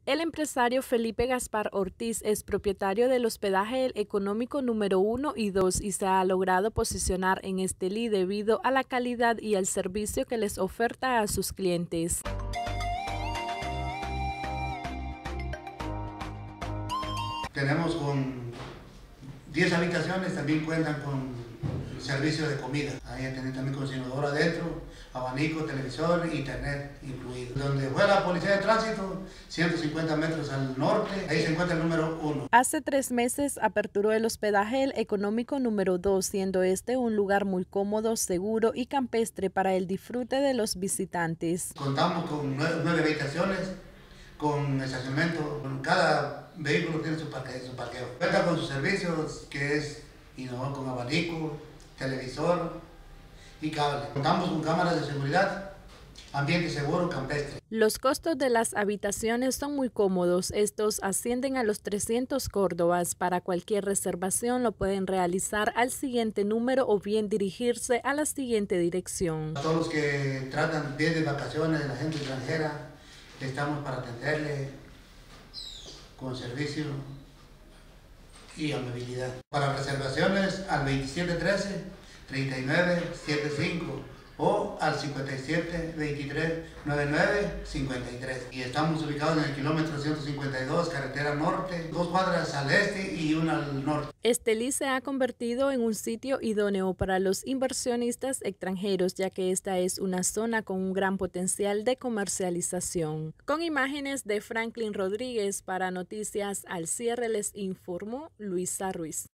El empresario Felipe Gaspar Ortiz es propietario del hospedaje El Económico número 1 y 2 y se ha logrado posicionar en este Estelí debido a la calidad y el servicio que les oferta a sus clientes. Tenemos con 10 habitaciones, también cuentan con servicio de comida. Ahí tienen también con inodoro adentro, abanico, televisor, internet incluido. Donde fue la policía de tránsito, 150 metros al norte, ahí se encuentra el número 1. Hace 3 meses aperturó el hospedaje El Económico número 2, siendo este un lugar muy cómodo, seguro y campestre para el disfrute de los visitantes. Contamos con 9 habitaciones, con estacionamiento, con cada vehículo tiene su parqueo. Cuenta con sus servicios, que es inodoro con abanico, televisor y cable. Contamos con cámaras de seguridad, ambiente seguro, campestre. Los costos de las habitaciones son muy cómodos. Estos ascienden a los 300 córdobas. Para cualquier reservación lo pueden realizar al siguiente número o bien dirigirse a la siguiente dirección. A todos los que tratan bien de vacaciones, la gente extranjera, estamos para atenderle con servicio y amabilidad. Para reservaciones al 2713-3975 o al 5723-9953. Y estamos ubicados en el kilómetro 152, carretera norte, 2 cuadras al este y una al norte. Estelí se ha convertido en un sitio idóneo para los inversionistas extranjeros, ya que esta es una zona con un gran potencial de comercialización. Con imágenes de Franklin Rodríguez para Noticias al Cierre les informó Luisa Ruiz.